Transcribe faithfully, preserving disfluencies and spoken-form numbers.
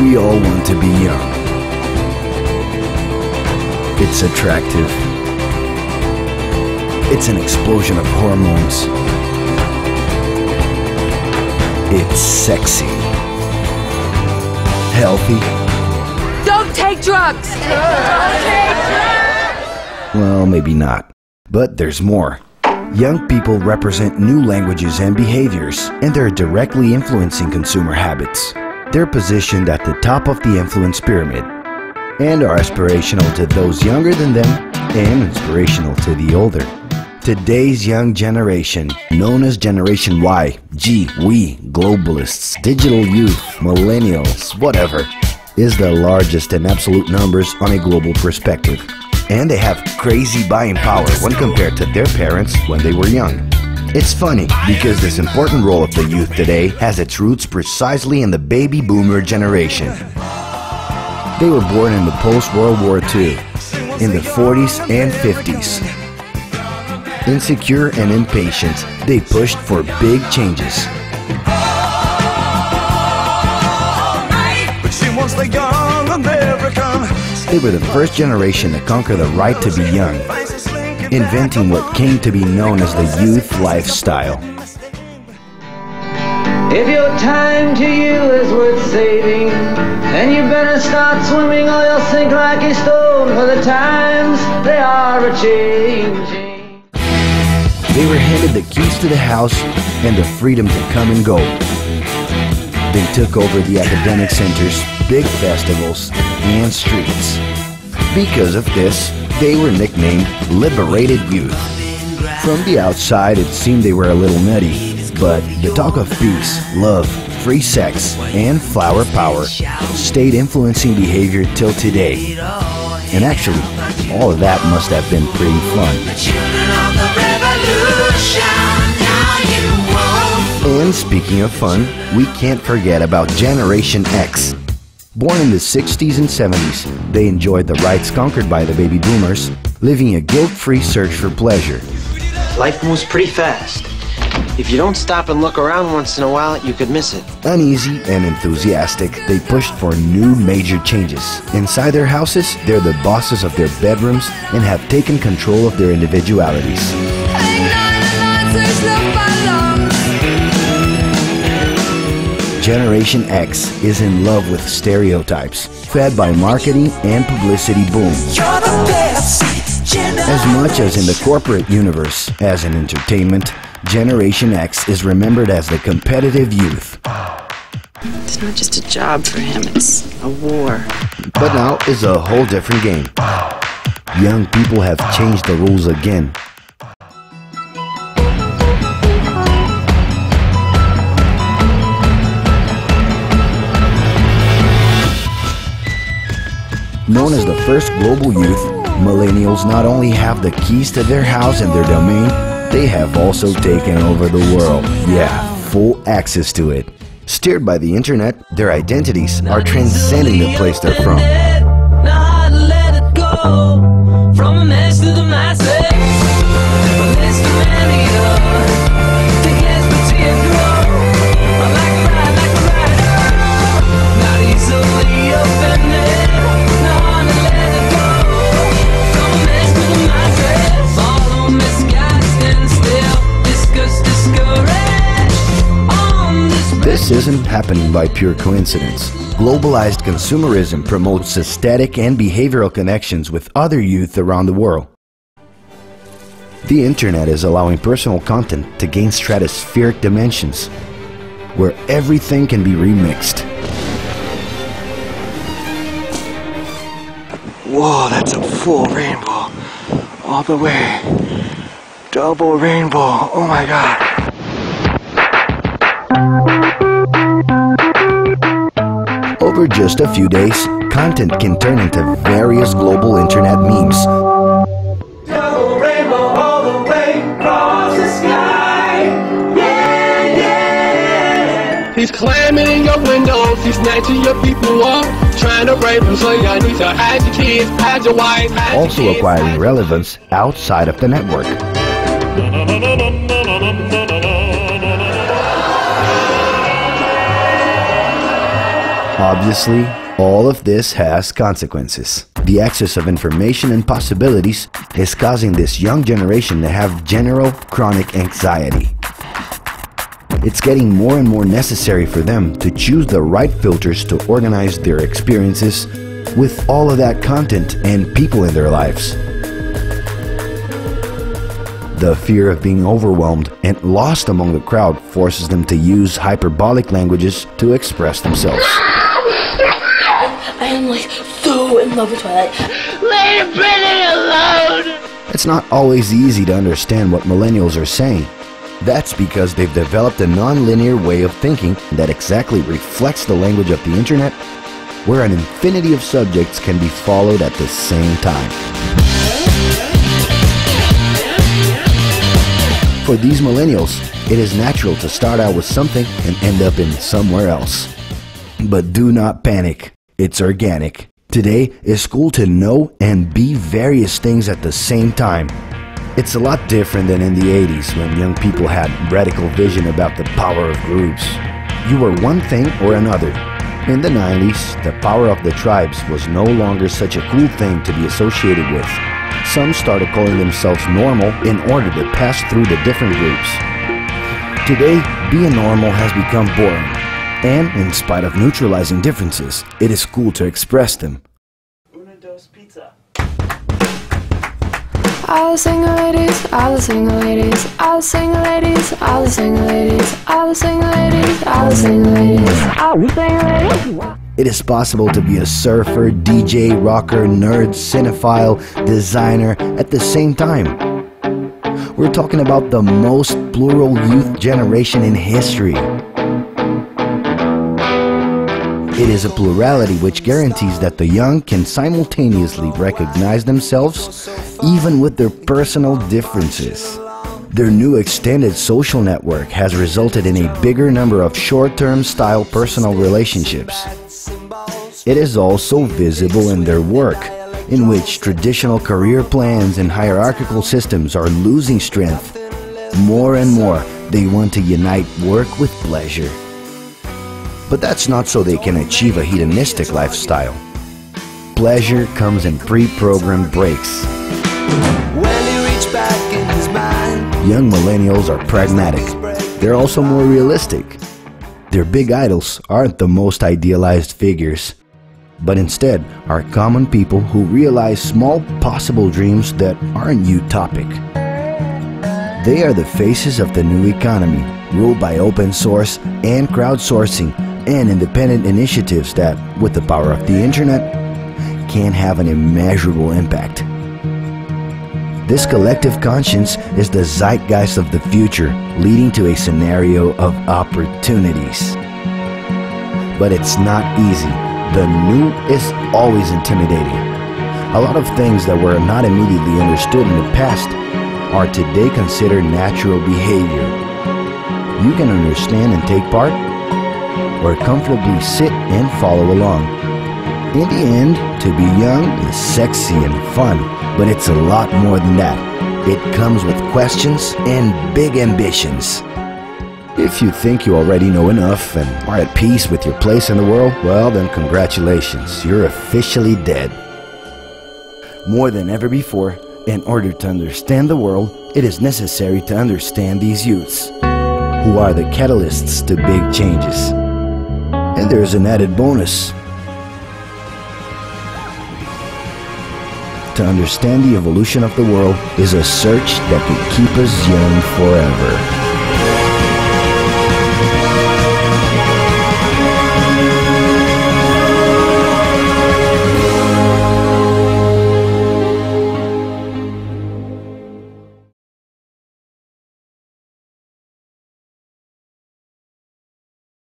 We all want to be young. It's attractive. It's an explosion of hormones. It's sexy. Healthy. Don't take drugs! Don't take drugs! Well, maybe not. But there's more. Young people represent new languages and behaviors, and they're directly influencing consumer habits. They're positioned at the top of the influence pyramid, and are aspirational to those younger than them, and inspirational to the older. Today's young generation, known as Generation Y, G, we, globalists, digital youth, millennials, whatever, is the largest in absolute numbers on a global perspective. And they have crazy buying power when compared to their parents when they were young. It's funny, because this important role of the youth today has its roots precisely in the baby boomer generation. They were born in the post-World War Two, in the forties and fifties. Insecure and impatient, they pushed for big changes. They were the first generation to conquer the right to be young, inventing what came to be known as the youth lifestyle. If your time to you is worth saving, then you better start swimming or you'll sink like a stone, for the times they are a-changing. They were handed the keys to the house and the freedom to come and go. They took over the academic centers, big festivals, and streets. Because of this, they were nicknamed Liberated Youth. From the outside, it seemed they were a little nutty, but the talk of peace, love, free sex, and flower power stayed influencing behavior till today. And actually, all of that must have been pretty fun. And speaking of fun, we can't forget about Generation X. Born in the sixties and seventies, they enjoyed the rights conquered by the baby boomers, living a guilt-free search for pleasure. Life moves pretty fast. If you don't stop and look around once in a while, you could miss it. Uneasy and enthusiastic, they pushed for new major changes. Inside their houses, they're the bosses of their bedrooms and have taken control of their individualities. Generation X is in love with stereotypes, fed by marketing and publicity boom. As much as in the corporate universe as in entertainment, Generation X is remembered as the competitive youth. It's not just a job for him, it's a war. But now is a whole different game. Young people have changed the rules again. Known as the first global youth, millennials not only have the keys to their house and their domain, they have also taken over the world. Yeah, full access to it. Steered by the internet, their identities are transcending the place they're from. This isn't happening by pure coincidence. Globalized consumerism promotes aesthetic and behavioral connections with other youth around the world. The internet is allowing personal content to gain stratospheric dimensions, where everything can be remixed. Whoa, that's a full rainbow. All the way. Double rainbow. Oh my God. Over just a few days, content can turn into various global internet memes. Double rainbow all the way across the sky. Yeah, yeah. He's climbing in your windows, he's snatching your people up, trying to rape them, so y'all need to hide your kids, hide your wife, hide your Also kids. acquiring relevance outside of the network. Obviously, all of this has consequences. The excess of information and possibilities is causing this young generation to have general chronic anxiety. It's getting more and more necessary for them to choose the right filters to organize their experiences with all of that content and people in their lives. The fear of being overwhelmed and lost among the crowd forces them to use hyperbolic languages to express themselves. I am like so in love with Twilight. Leave Britney alone! It's not always easy to understand what millennials are saying. That's because they've developed a non-linear way of thinking that exactly reflects the language of the internet, where an infinity of subjects can be followed at the same time. For these millennials, it is natural to start out with something and end up in somewhere else. But do not panic. It's organic. Today, it's cool to know and be various things at the same time. It's a lot different than in the eighties when young people had radical vision about the power of groups. You were one thing or another. In the nineties, the power of the tribes was no longer such a cool thing to be associated with. Some started calling themselves normal in order to pass through the different groups. Today, being normal has become boring. And in spite of neutralizing differences, it is cool to express them. Una, dos, pizza. All the single ladies, all the single ladies, all the single ladies, all the single ladies, all the single ladies, all the single ladies, all the single ladies. It is possible to be a surfer, D J, rocker, nerd, cinephile, designer at the same time. We're talking about the most plural youth generation in history. It is a plurality which guarantees that the young can simultaneously recognize themselves even with their personal differences. Their new extended social network has resulted in a bigger number of short-term style personal relationships. It is also visible in their work, in which traditional career plans and hierarchical systems are losing strength. More and more, they want to unite work with pleasure. But that's not so they can achieve a hedonistic lifestyle. Pleasure comes in pre-programmed breaks. Young millennials are pragmatic. They're also more realistic. Their big idols aren't the most idealized figures, but instead are common people who realize small possible dreams that aren't utopic. They are the faces of the new economy, ruled by open source and crowdsourcing and independent initiatives that, with the power of the internet, can have an immeasurable impact. This collective conscience is the zeitgeist of the future, leading to a scenario of opportunities. But it's not easy. The new is always intimidating. A lot of things that were not immediately understood in the past are today considered natural behavior. You can understand and take part, or comfortably sit and follow along. In the end, to be young is sexy and fun, but it's a lot more than that. It comes with questions and big ambitions. If you think you already know enough and are at peace with your place in the world, well then congratulations, you're officially dead. More than ever before, in order to understand the world, it is necessary to understand these youths, who are the catalysts to big changes. And there's an added bonus. To understand the evolution of the world is a search that could keep us young forever.